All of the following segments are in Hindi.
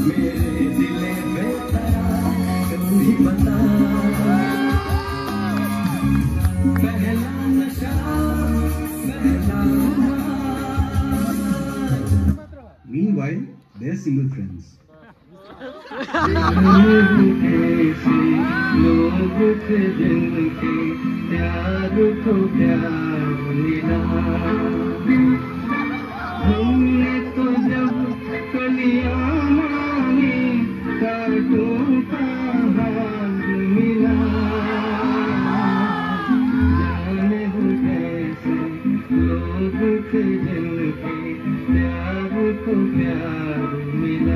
मेरे दिले बेकरार तू ही बता पहला नशा पहला। Meanwhile, they're single friends. लोग थे जिनके प्यार को प्यार मिला हमने तो जब कलियां मांगी कांटों का हाल मिला जाने हो कैसे लोग थे जिनके प्यार को प्यार मिला।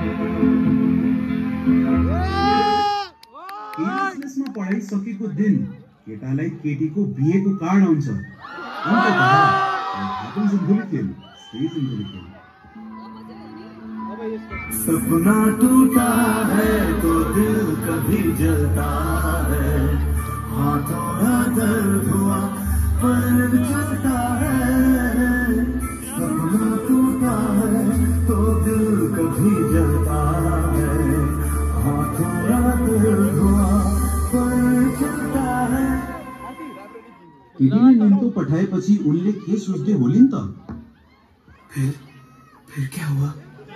केयरलेसमा पढाइ सकेको दिन केटालाई केटीको बिहेको कार्ड आउँछ। Happens in the film, stays in the film. सपना टूटा है तो दिल कभी जलता है हाथों का दर्द हुआ पर चलता है सपना टूटा है तो दिल कभी जलता है हाथों का दर्द हुआ पर चलता है। केटीले निम्तो पठाएपछि उनले के सोच्दै होलिन् त? फिर क्या हुआ?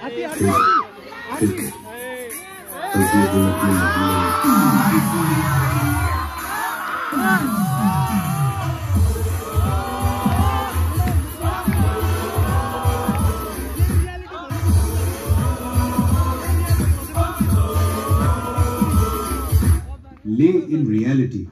Lay in reality.